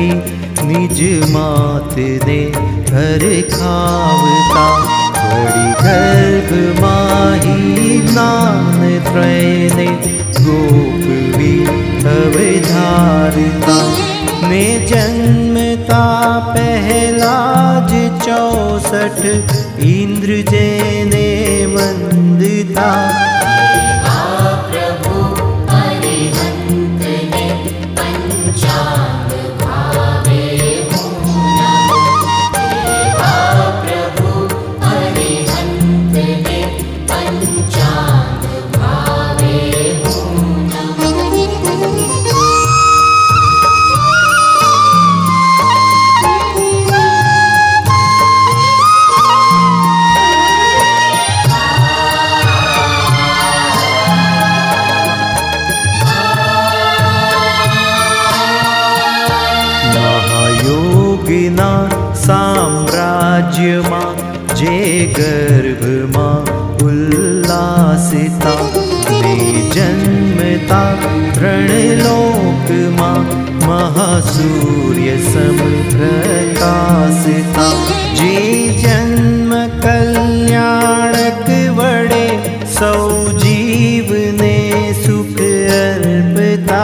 पति निज मात ने घर खावता। बड़ी गर्भ माही नान त्रय ने गोप भी अवधारता। ने जन्मता पहलाज 64 इंद्र जने वंदता। साम्राज्य मां जे गर्भ मां उल्लासिता। ने जन्मता 3 लोक मां महासूर्य सम प्रकाशिता। जे जन्म कल्याणक वडे सौ जीव ने सुख अर्पता।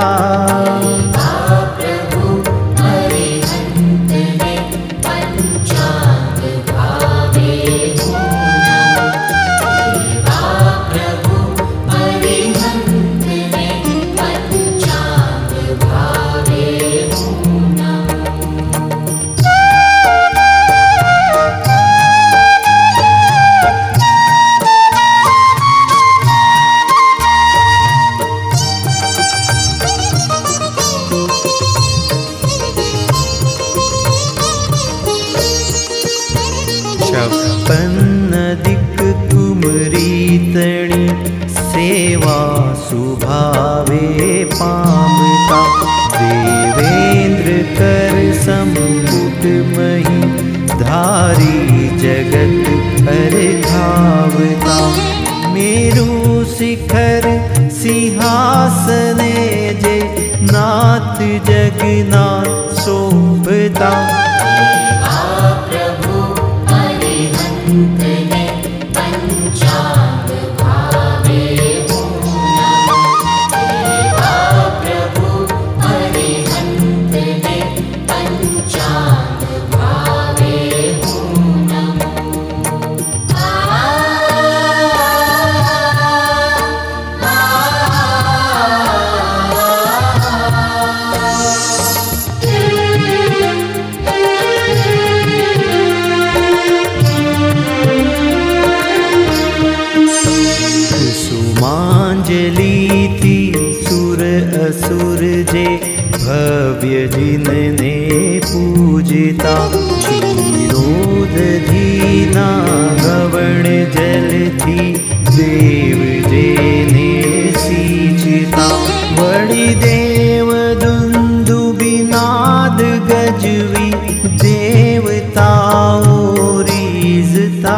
दिक कुमरी तणी सेवा सुभावे पामता। देवेंद्र कर संपुट मही धारी जगत पर धावता। मेरु शिखर सिंहासने जे नाथ जगन्नाथ शोभता। असुर जे भव्य जिनने पूजिता। क्षीरोदधीना गवण जल थी देव जेने सींचता। बड़ी देव दुंदुभिनाद गजवी देवताओं रीझता।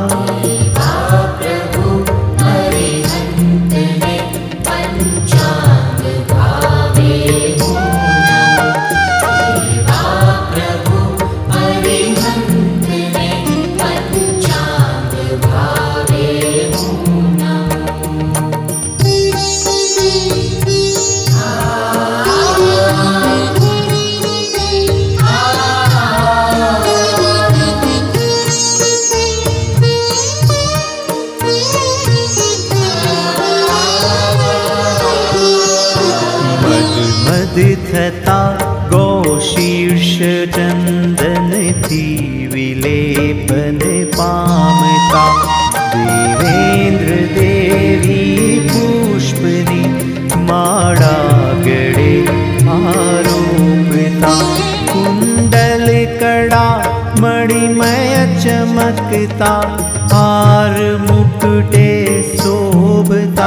थता गौशीर्ष चंदन थी विलेपन पामता। देवेंद्र देवी पुष्पनी माड़ा गड़े आरोपता। कुंडल कड़ा मणिमय चमकता। हार मुकुटे शोभता।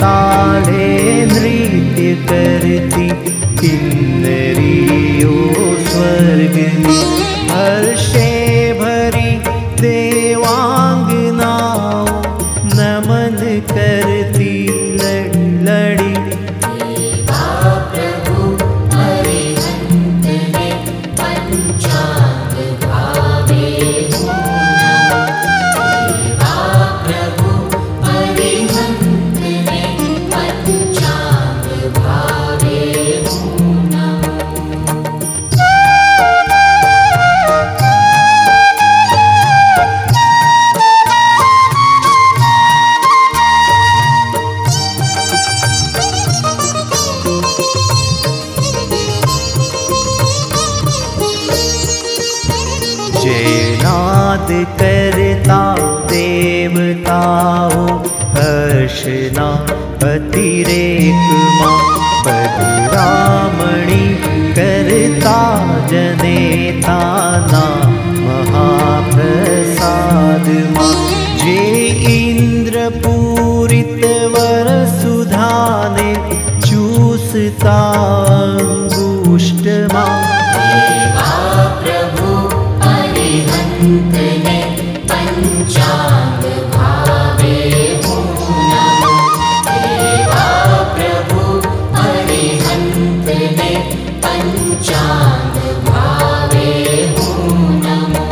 ताले नृत्य करती किन्नरियो स्वर्गनी हर्षे भरी देवांगनाओं नमन करती लड़ी जयनाद करता देवताओं हर्षना अतिरेक माँ बदरामणि करता जनेता ना महाप्रसाद माँ जे इंद्र पूरित वर सुधाने चूसता अंगुष्ठ माँ ने पंचांग भावे हो नमो देवा प्रभु अरिहंत ने पंचांग भावे हो नमो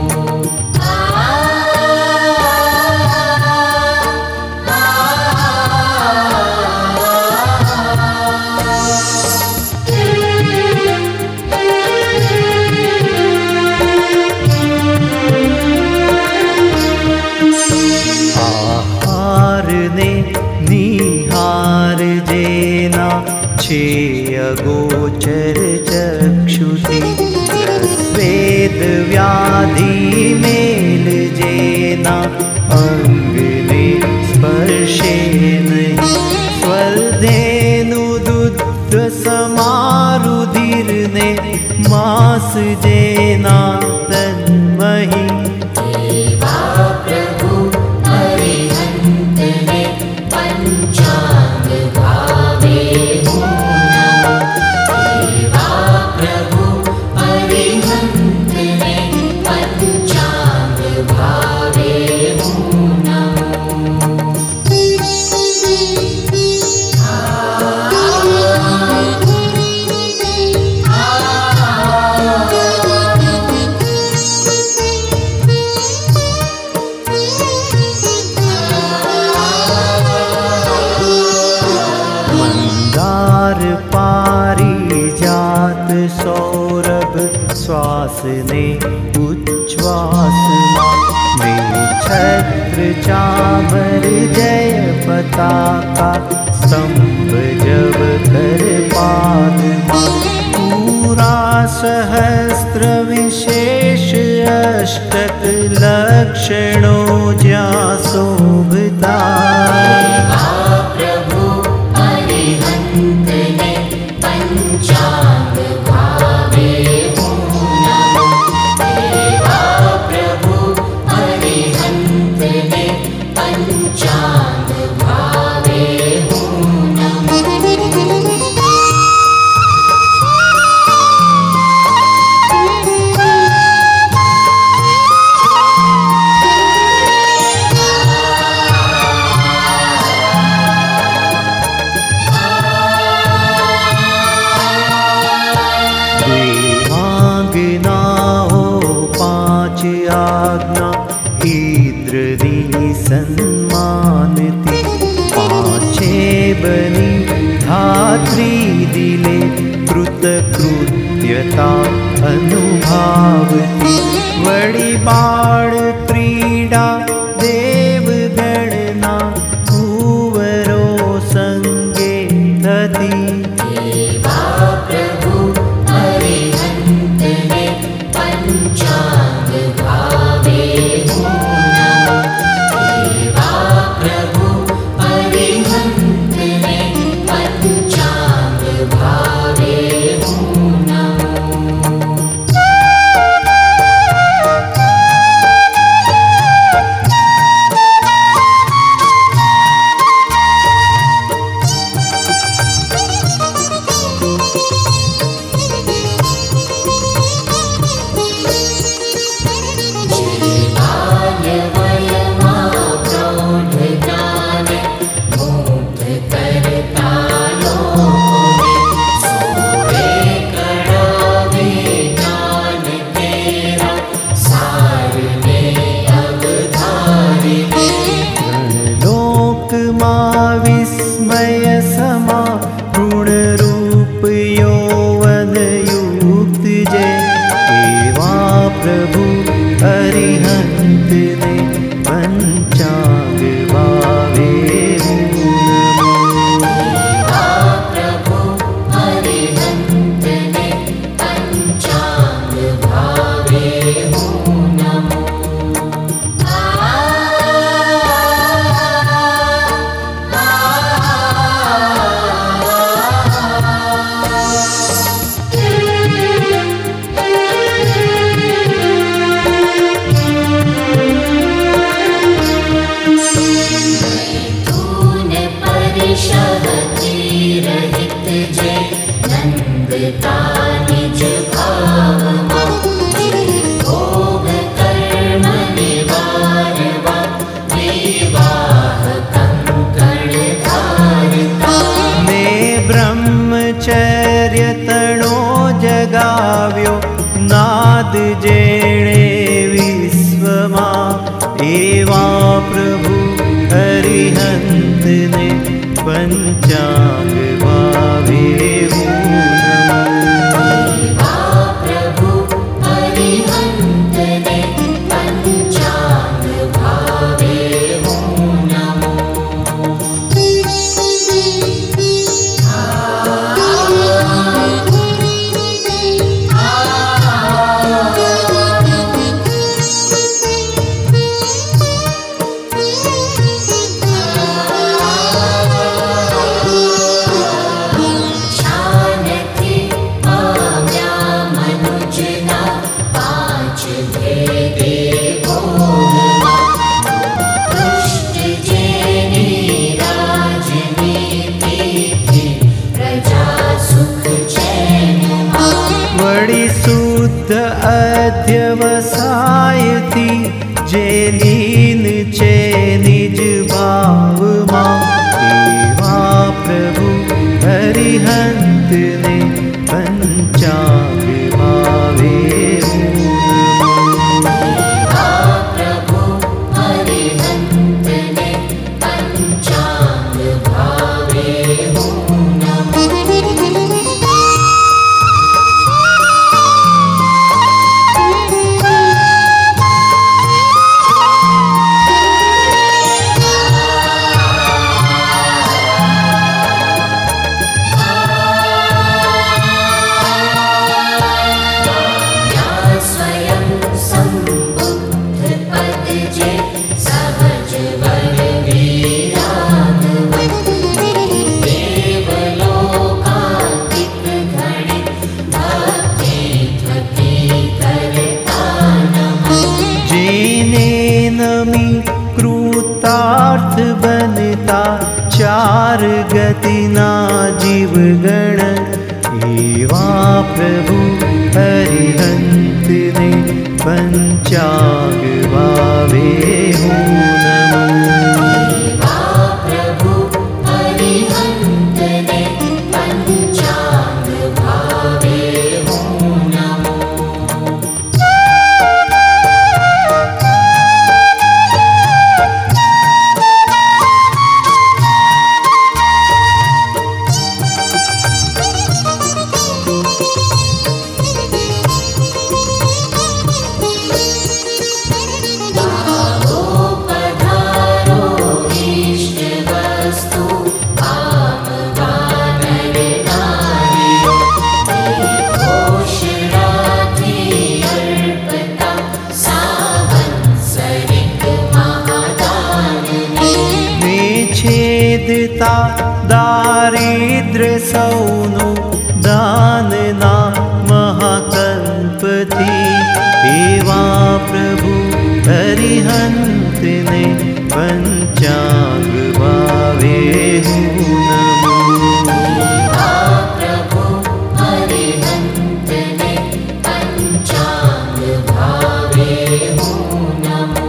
निहार जेना छेय गोचर चक्षुषि वेद व्याधि मेल जेना अंग ने स्पर्शे नहीं स्वरधेनु दुग्ध समारुधिर ने मास जेना तन्मही पंचांग भावे हो नमो देवा प्रभु अरिहंत ने पंचांग भावे हो नमो पारिजात सौरभ श्वास ने उच्छ्वास में छत्र चामर जय पताका स्तंभ जब कर पाद पूरा सहस्त्र विशेष अष्टक लक्षणों ज्या शोभता पंचांग भावे हो नमो देवा प्रभु अरिहंत ने पंचांग भावे हो नमो आज्ञा इंद्रनी सम्मानती पांचे बनी धात्री दिले कृतकृत्यता अनुभावती वड़ी बाण क्रीडा देवगणना कुंवरो संगे थती देवा प्रभु अरिहंत ने पंचांग भावे हो नमो देवा प्रभु अरिहंत ने पंचांग भावे हो नमो कृतार्थ बनता चार गतिना जीवगण एवा प्रभु हरिहंत ने पंचांग भावे हो नमो। एवा प्रभु हरिहंत ने पंचांग भावे हो नमो। दारिद्र सौनो दानना महाकल्पति एवा प्रभु हरिहंत ने पंचांग भावे हो नमो। एवा प्रभु हरिहंत ने पंचांग भावे हो नमो।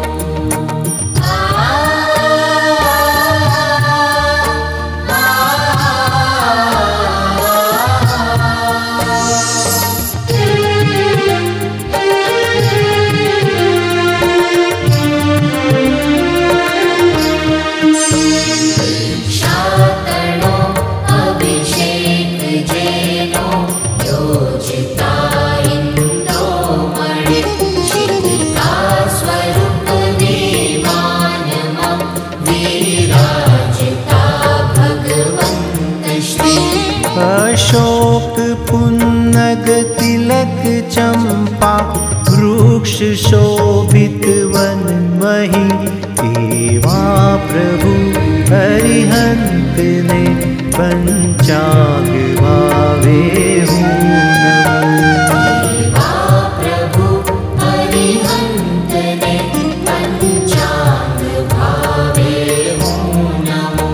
अशोक पुन्नग तिलक चंपा वृक्ष शोभित वन मही एवा प्रभु हरिहंत ने पंचांग भावे हो नमो। एवा प्रभु हरिहंत ने पंचांग भावे हो नमो।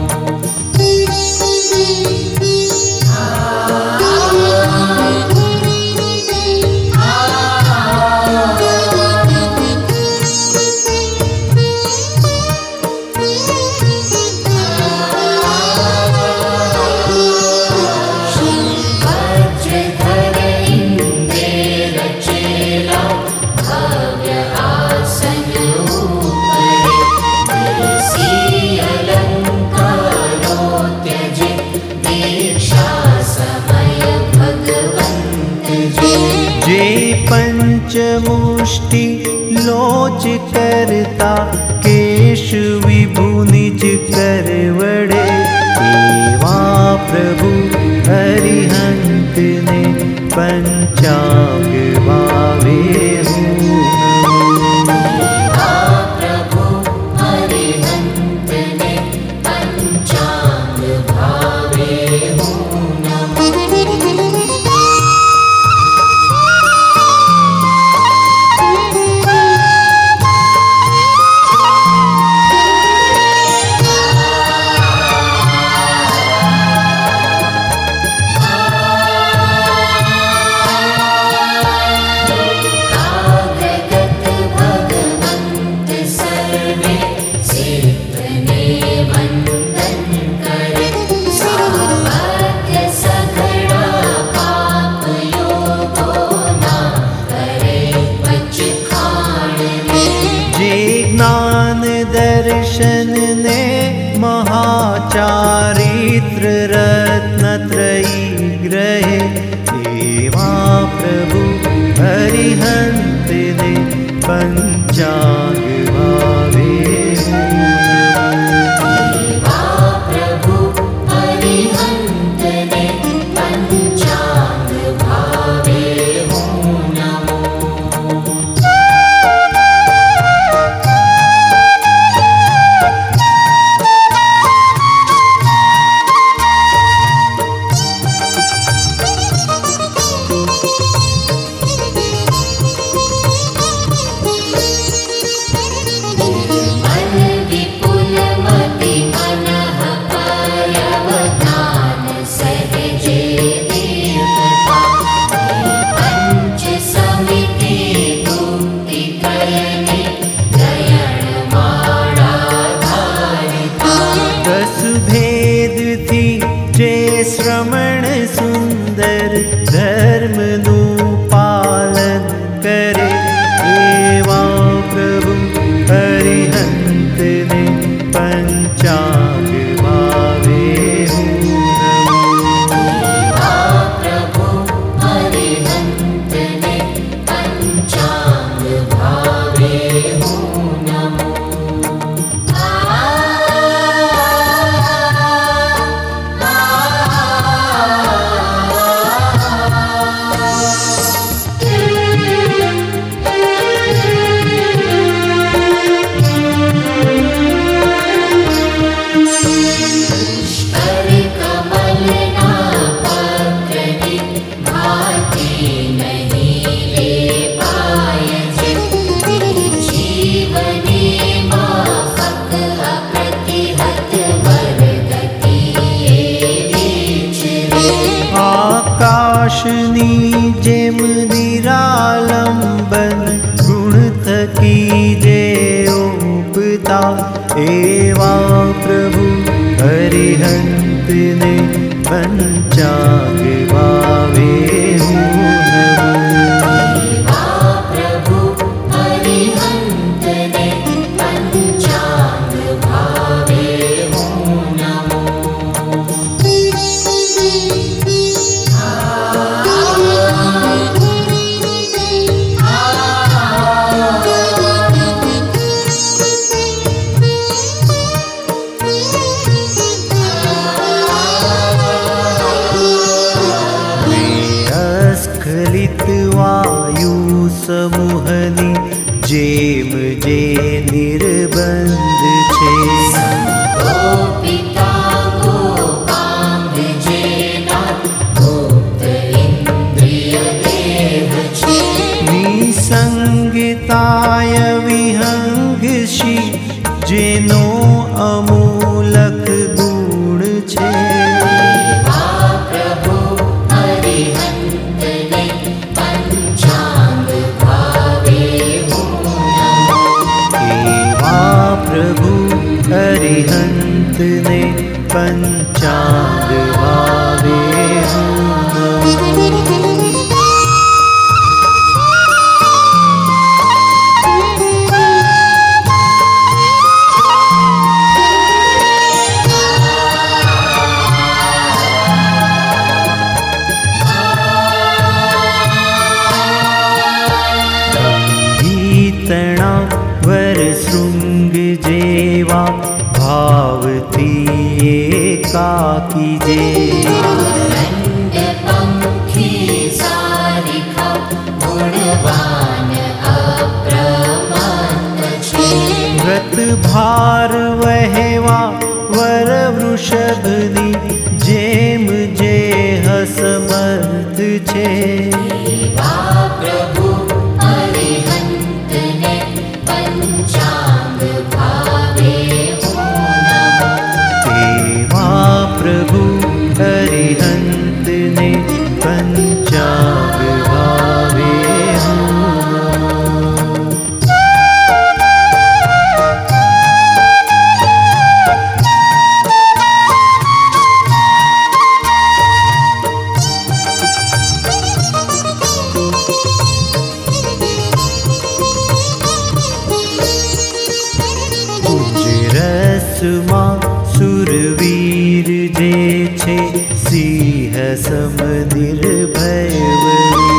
पंचमुष्टि लोच करता केश विभु निज कर वड़े एवा प्रभु हरिहंत ने पंचांग भावे हो नमो। एवा प्रभु हरिहंत ने पंचांग भावे हो नमो। दर्शन ने महाचारित्र रत्नत्रयी ग्रहे एवा प्रभु हरिहंत ने पंचांग भावे हो नमो। एवा प्रभु हरिहंत ने पंचांग भावे हो नमो। एवा प्रभु हरिहंत ने पंचांग भावे हूँ नमो। एवा प्रभु हरिहंत ने पंचांग भावे हूँ नमो। स्खलित वायु समूहनी जेम जे निर्बंध छे। गोपिका गोपांग जेना गुप्त इंद्रिय देह छे। निसंगताय विहंगशी जेनो अमूलक गुण छे। एवा प्रभु हरिहंत ने पंचांग भावे हूँ नमो। एवा प्रभु हरिहंत ने पंचांग भावे हूँ नमो। वर श्रृंग जेवा भावती एकाकी जे। आनंद पंखी सारिका गुणवान अप्रमत्त छे। व्रत भार वहेवा वर वृषभनी जेम जे समर्थ छे। एवा प्रभु हरिहंत ने पंचांग भावे हूँ नमो। एवा प्रभु हरिहंत ने पंचांग भावे हूँ नमो। रसमा सुरवीर जे छे सिंह सम निर्भयवरी।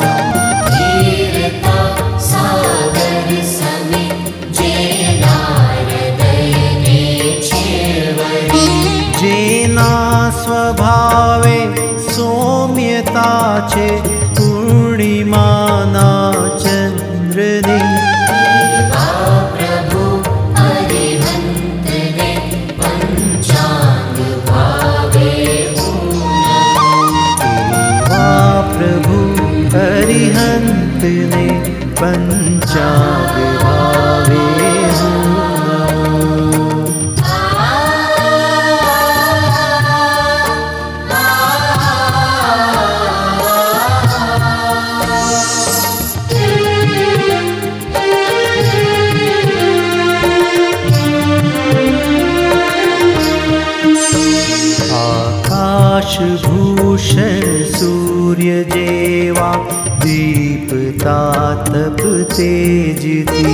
वीरता सागर समे जेना हृदयने छेवरी। जेना स्वभावे सौम्यता छे पूर्णिमाना चंद्रनी। एवा प्रभु हरिहंत ने पंचांग भावे हूँ नमो। एवा प्रभु हरिहंत ने पंचांग भावे हूँ नमो। आकाश भूषण सूर्य जेवा दीपता तप तेजती।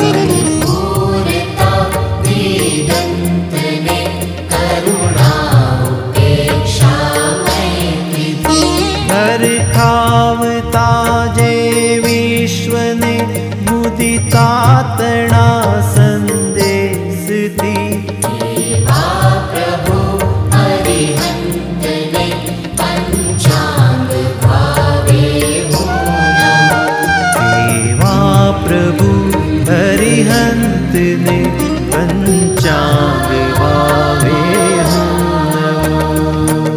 पूरता वेदंत ने करुणा उपेक्षा मैत्री। हर खावता जे विश्व ने मुदिता तणा संदेश थी। एवा प्रभु हरिहंत ने पंचांग भावे हूँ नमो। एवा प्रभु हरिहंत ने पंचांग भावे हूँ नमो।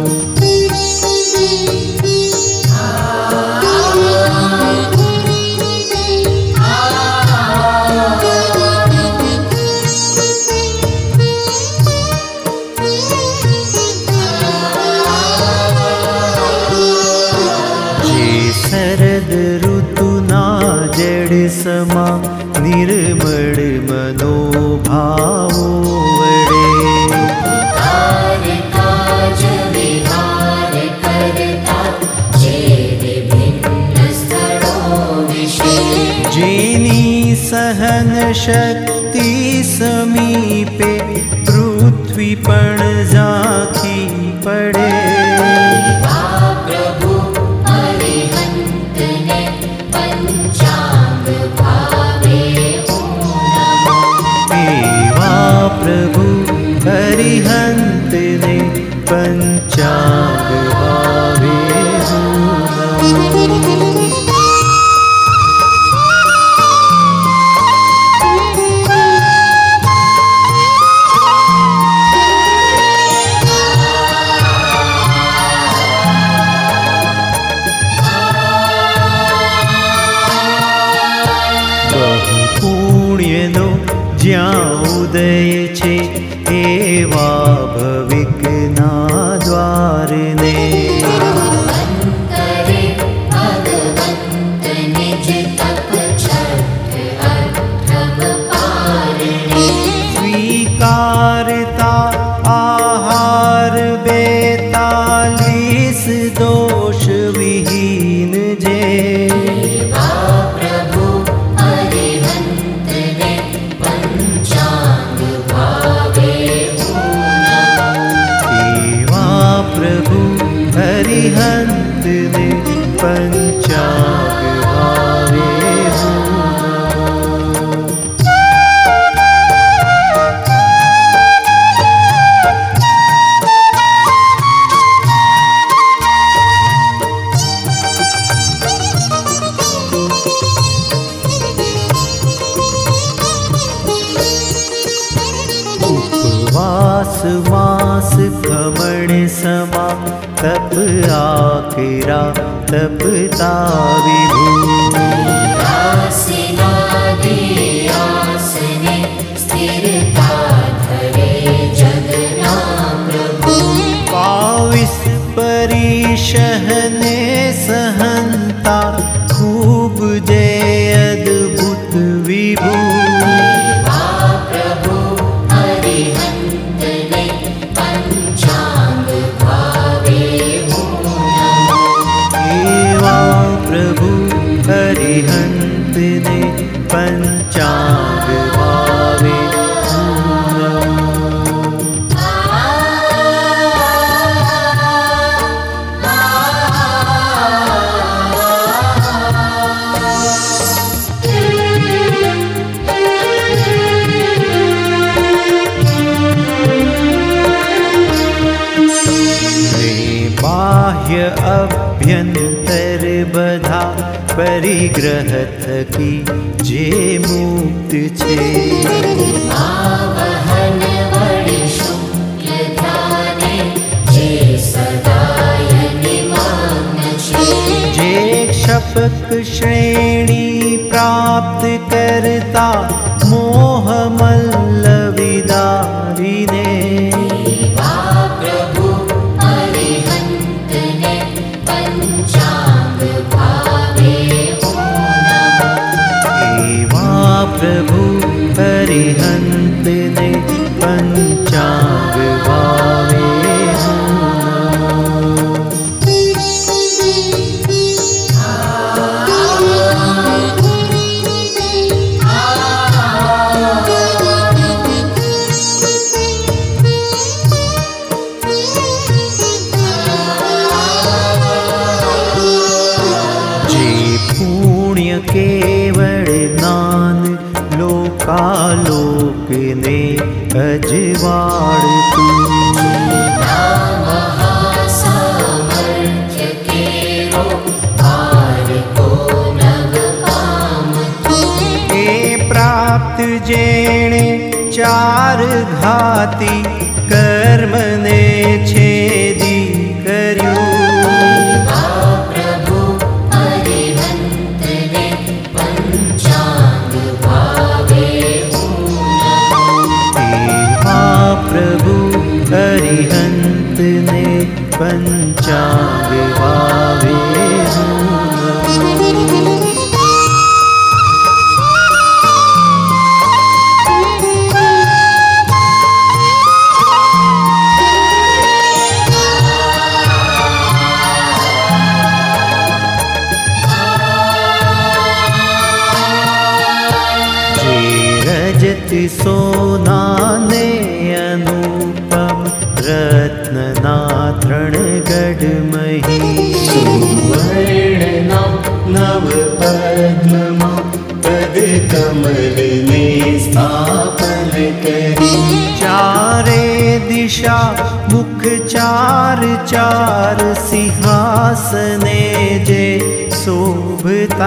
शरद ऋतुना जड़ समा निर्मल मनोभाव शक्ति समीपे पृथ्वी पण झांकी पड़े। प्रभु अरिहंत ने पंचांग भावे एवा प्रभु अरिहंत ने पंचांग भावे જ્યાં ઉદય છે એવા ભવિકના દ્વારને करे भगवंत निज तप छठ अठम पारणे સ્વીકારતા આહાર 42 દોષ વિહીન જે प्रभु अरिहंत ने पंचांग भावे એવા પ્રભુ હરિહંત ને પંચાંગ ભાવે उपवास मास खमण समा तप आखिरा तपता विभू आसना दियासने स्थिरता धरे जगना प्रभु 22 परिशहने सहनता खूब जय अद्भुत विभू प्रभु अरिहंत ने पंचांग भावे एवा प्रभु हरिहंत ने पंचांग भावे बाह्य अभ्यंतर बधा परिग्रह थकी जे मुक्त छे आवहन वडि शुक्ल ध्याने जे सदाय निमग्न छे जे क्षपक श्रेणी प्राप्त करता मोह मल्ल विदारिने प्रभु अरिहंत ने पंचांग भावे एवा प्रभु हरिहंत ने पंचांग भावे जे पुण्य केवल ज्ञान लोकालोक ने अजवाड़तु महासामर्थ्य केरो पार को नव पामतु ए प्राप्त जेणे चार घाती कर्म ने छेदी कर्यो प्रभु अरिहंत ने पंचांग भावे एवा प्रभु हरिहंत ने पंचांग भावे दिशा मुख चार चार सिंहासने जे शोभता।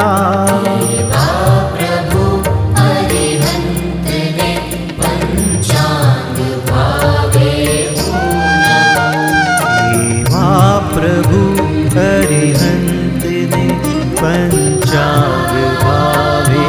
प्रभु अरिहंत ने पंचांग भावे देवा प्रभु अरिहंत ने पंचांग भावे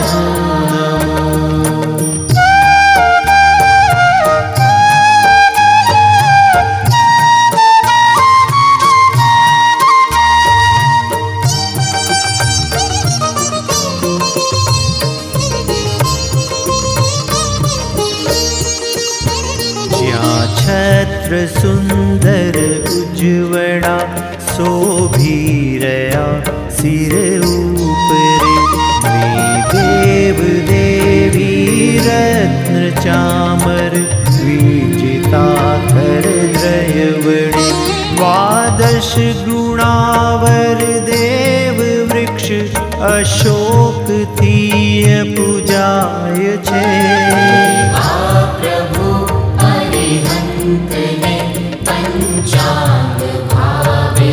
छत्र सुंदर उज्ज्वला शोभीरया सिर ऊपरे देव देवी रत्न चामर विजिता कर द्रयवणे द्वादश गुणावर देव वृक्ष अशोक थीय पूजाय छे। प्रभु अरिहंत ने पंचांग भावे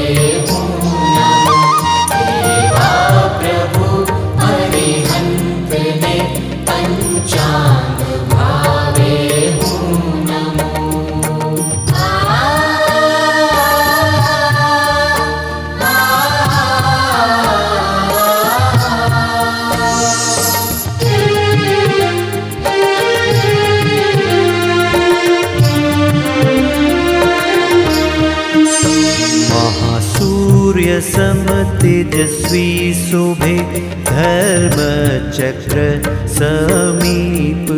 देवा प्रभु अरिहंत ने पंचांग भावे समतेजस्वी शोभे धर्म चक्र समीप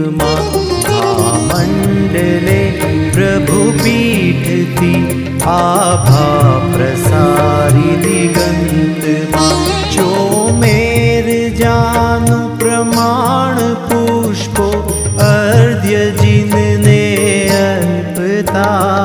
मंडले प्रभु पीठ थी आभा प्रसारी दिगंत चोमेर जानु प्रमाण पुष्पो अर्ध्य जिनने अर्पता।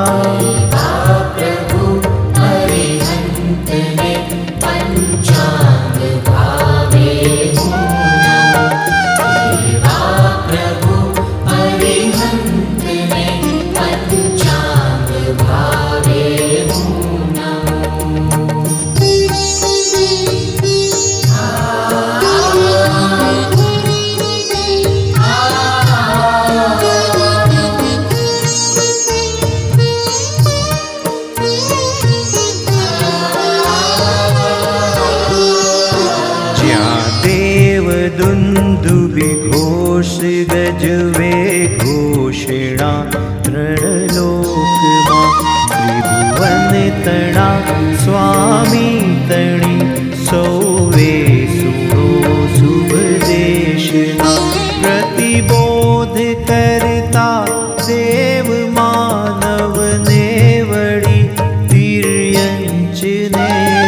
गजवे घोषणा त्रणलोकमा त्रिभुवन तणा स्वामी तणी सौवे सुनो शुभदेशना प्रतिबोध करता देव मानव ने वड़ी तिर्यंचने।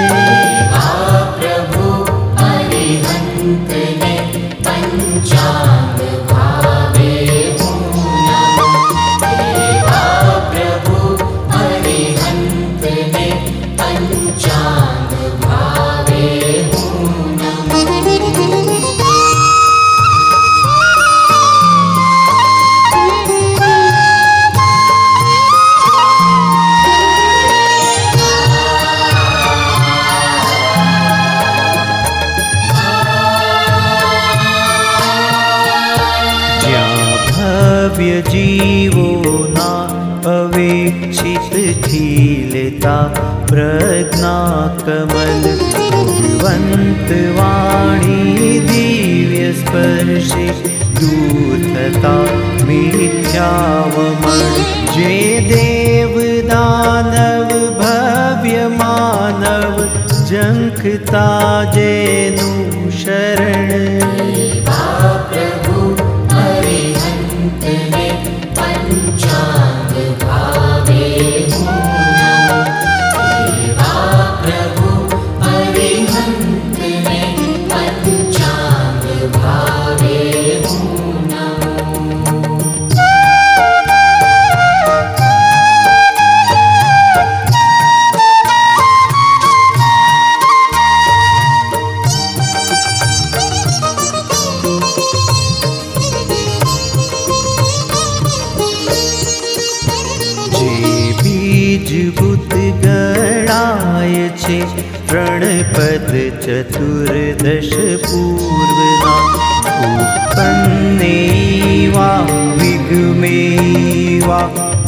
प्रभु अरिहंत ने पंचांग भावे देवा प्रभु अरिहंत ने पंचांग भावे जीवो ना अवेक्षित खीलता प्रज्ञा कमल भगवंत वाणी दिव्य स्पर्शे दूरता मिथ्यावमण जे देव दानव भव्य मानव जंखता जेनु शरण। प्रभु अरिहंत ने पंचांग भावे देवा प्रभु अरिहंत ने पंचांग भावे बीजभूत गणाय छे रणपद चतुर्दश पूर्वना उत्पन्नेवा विगमेवा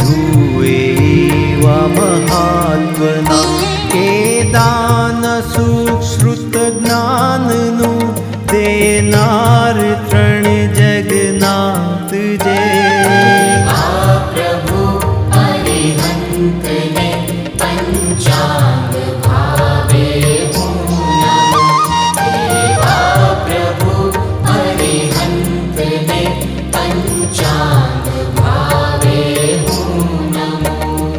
धुएवा महात्वना के दान सुश्रुत ज्ञाननु देनार त्रण जगन्नाथ जय प्रभु अरिहंत ने पंचांग भावे हूँ नमो देवा प्रभु अरिहंत ने पंचांग भावे हूँ नमो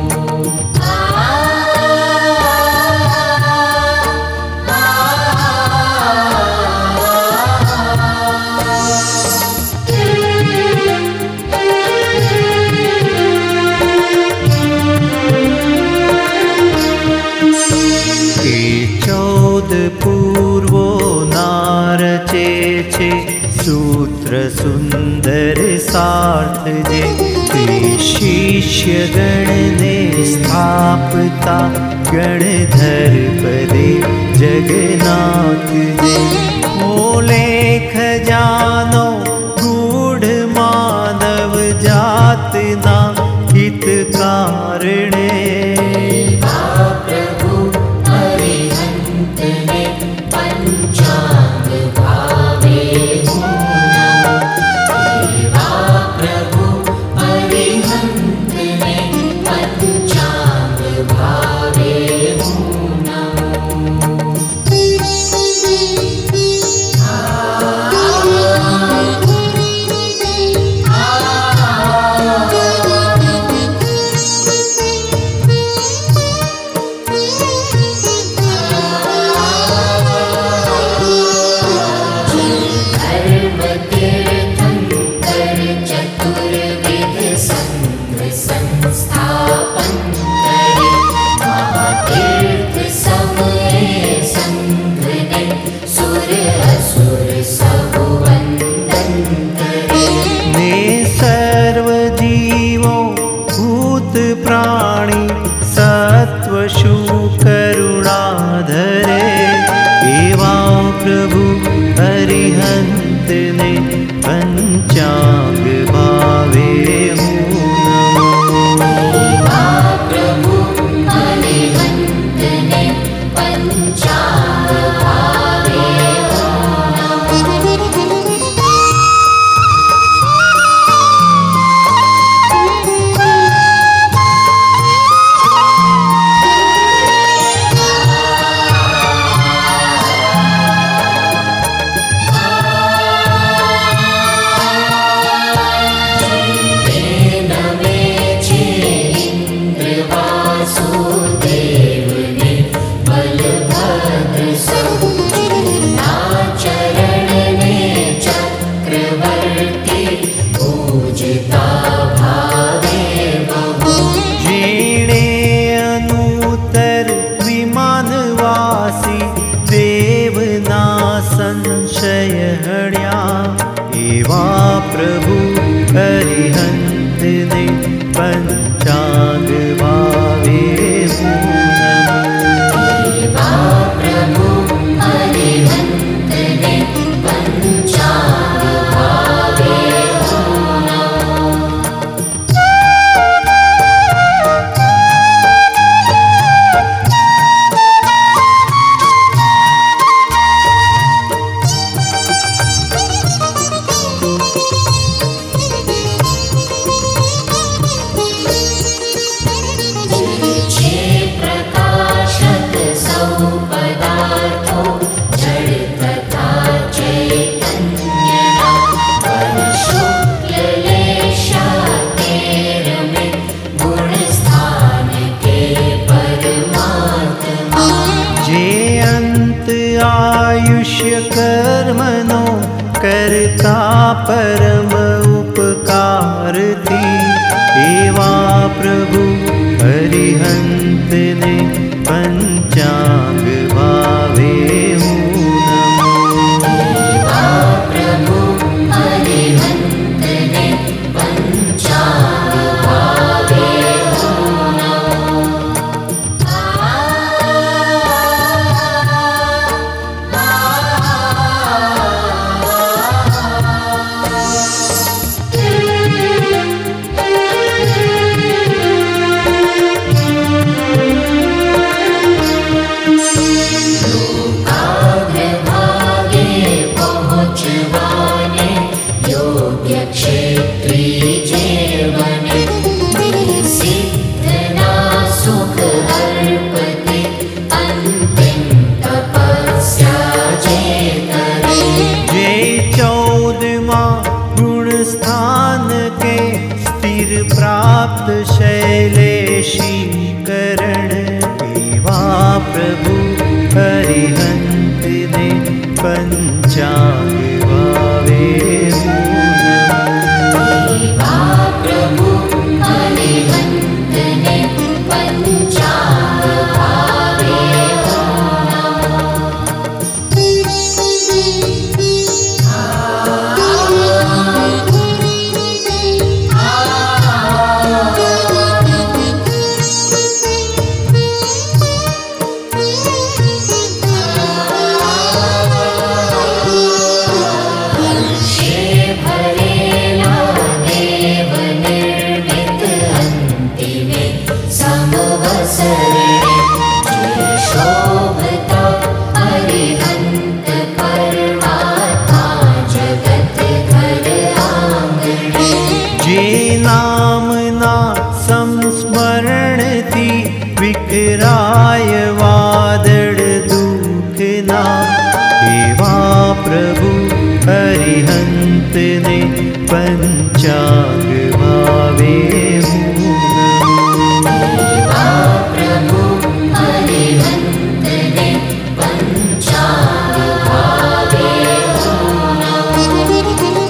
पूर्वो नारचे छे सूत्र सुंदर सार्थ जे ते शिष्य गण ने स्थापता गणधर पदे जगन्नाथ जे बोले खजानो गूढ़ मानव जातना हित कारणे पंचांग भावे हूँ नमो देवा प्रभु अरिहंत ने पंचांग भावे हूँ प्राणी सत्वशु करुणाधरे एवा प्रभु अरिहंत ने पंचांग भावे हूँ नमो देवा प्रभु अरिहंत ने पंचांग भावे हूँ संशय हण्या एवा प्रभु अरिहंत ने पंचांग भावे हूँ नमो देवा प्रभु अरिहंत ने पंचांग भावे हूँ नमो आयुष्य कर्मनो करता परम उपकार थी एवा प्रभु अरिहंत ने पंचांग भावे हूँ नमो देवा प्रभु अरिहंत ने पंचांग भावे हूँ नमो नाथ शैलेशी करण एवा प्रभु हरिहंत ने पंचांग भावे देवा प्रभु हरिहंत ने पंचांग भावे हो नमो। विकराय वादळ दुखना एवा प्रभु हरिहंत ने पंचांग भावे देवा प्रभु हरिहंत ने पंचांग भावे हो नमो।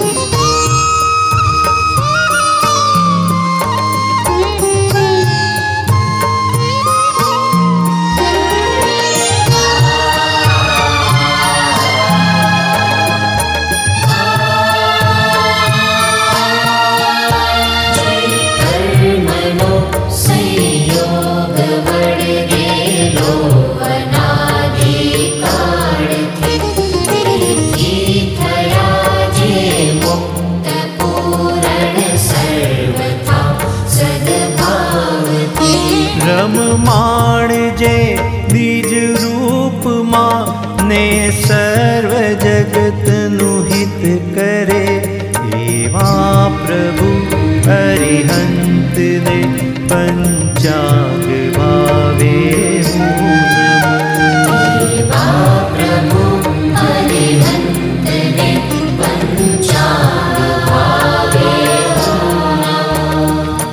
रममाण जे निज रूप मां ने सर्व जगत नुहित करे एवा प्रभु हरिहंत ने पंचांग भावे देवा प्रभु हरिहंत ने पंचांग भावे हो नमो।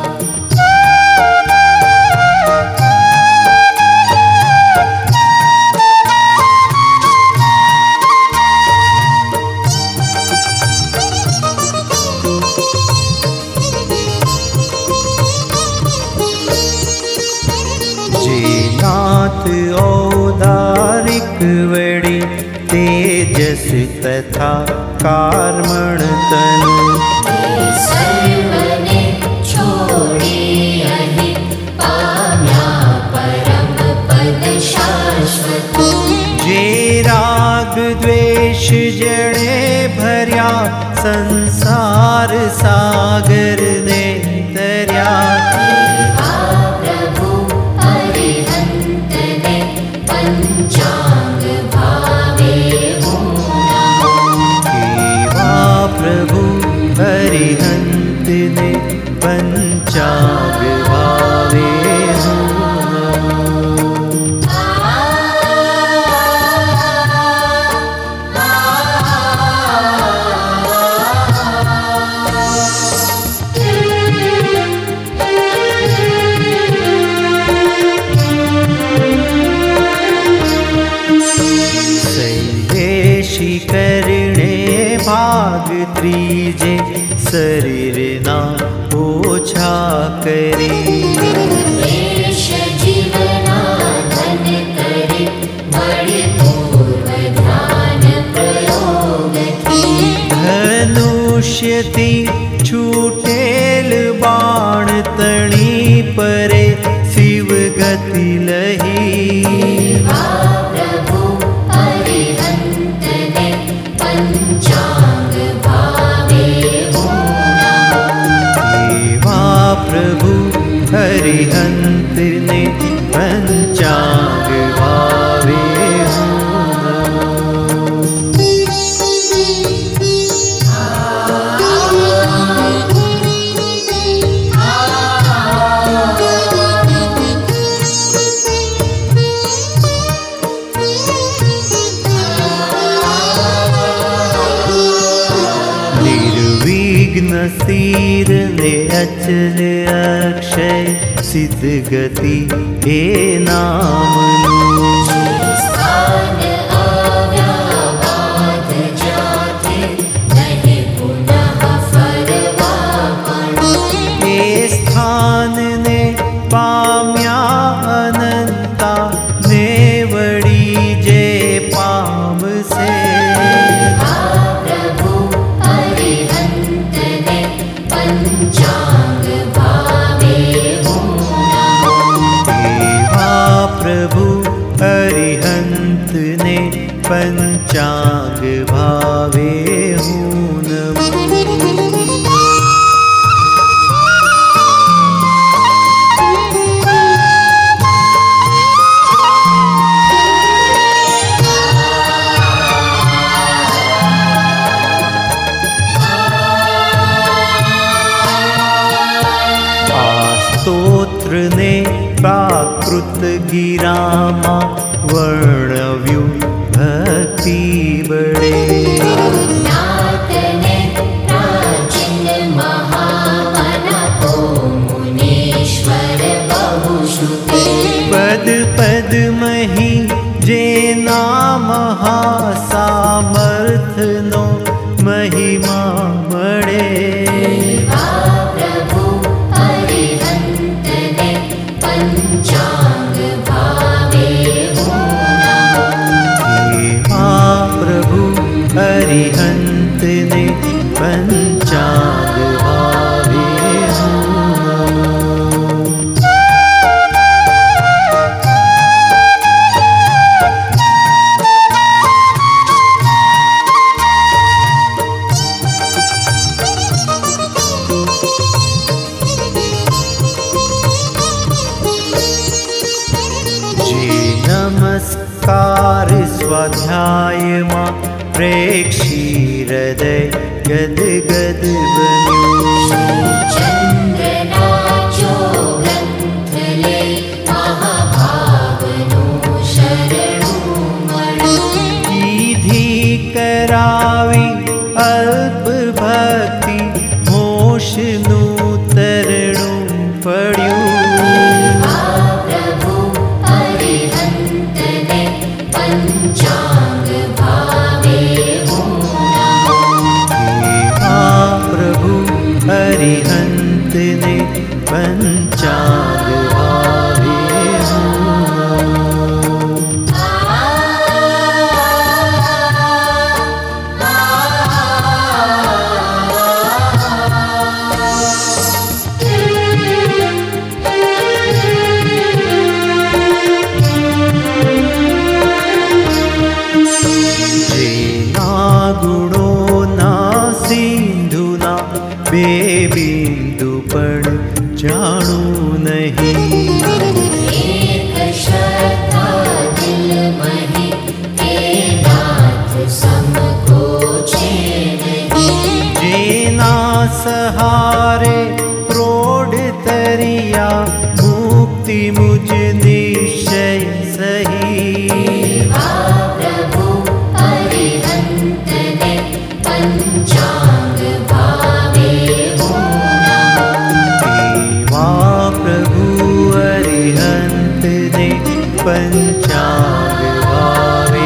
नाथ औदारिक वड़ी तेजस तथा कार्मण तनु सर्वने छोड़ी अहि पाम्या परम पद शाश्वत। जे राग द्वेष जड़े भर्या संसार सागर ने तरया पंचांग भावे हो नमो। देवा प्रभु हरिहंत ने पंचांग भावे हो करणे भाग त्रीजे शरीर ना ओछा करे देश जीवना धन करे बड़े पूर्व ध्यान प्रयोग थी। धनुष्य थी छूटेल बाण तणी परे शिव गति लही पंचांग भावे हो नमो। देवा प्रभु हरिहंत ने पंचांग भावे हो विघ्न तीर ने अचल अक्षय सिद्ध गति हे नामनु स्थान आव्या बाध जाते नहीं पुनः फरवा पड़ो हे स्थान ने पाम्या अनंता नेवड़ी जे पाम से प्रभु अरिहंत ने पंचांग भावे देवा प्रभु अरिहंत ने पंचांग भावे हूँ नमो स्तोत्र ने प्राकृत गिरामा वर्णव्यु भक्ति बड़े नाथ ने प्राचीन महामना को मुनीश्वर बहु श्रुते पद पद मही जे नाम सामर्थ नो महिमा बड़े प्रभु अरिहंत ने पंचांग भावे देवा प्रभु अरिहंत ने पंचांग भावे नमस्कार स्वाध्याय मां प्रेक्षी हृदय गद गद बन्यो चंद्रना जो ग्रंथ ले महाभावनो शरणु मणि कीधी करावी अल्प भक्ति मोशनु तरणु पड्યું प्रभु अरिहंत ने पंचांग भावे देवा प्रभु अरिहंत ने पंचांग भावे गुणो ना सिंधुना बेबिंदु पण जाणू नहीं एक श्रद्धा दिल मही के नाथ समको छे नहीं जेना सहारे प्रोढ़ तरिया मुक्ति मुझ निश्चय सही प्रभु अरिहंत ने पंचांग भावे देवा प्रभु अरिहंत ने पंचांग भावे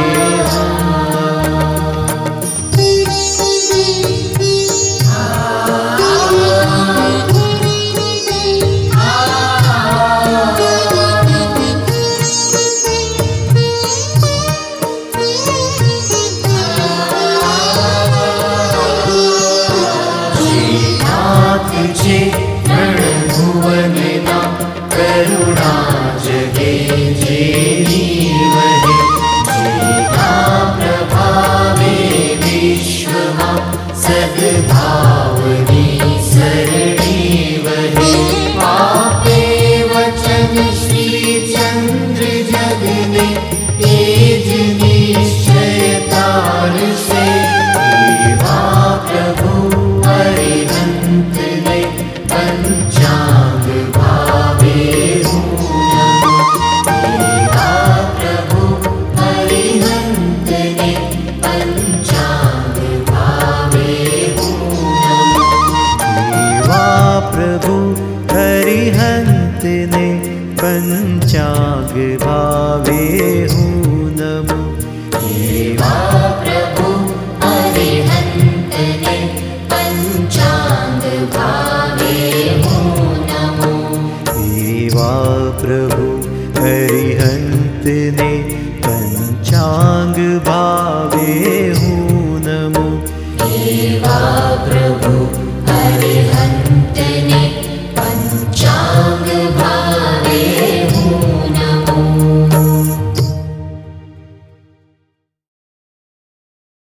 नाथ जे रणभुवन ना करुणा जगे जेनी वही ने पंचांग भावे हूँ नमो। एवा प्रभु अरिहंत ने पंचांग भावे हूँ नमो। एवा प्रभु अरिहंत ने पंचांग भावे हूँ नमो। एवा प्रभु अरिहंत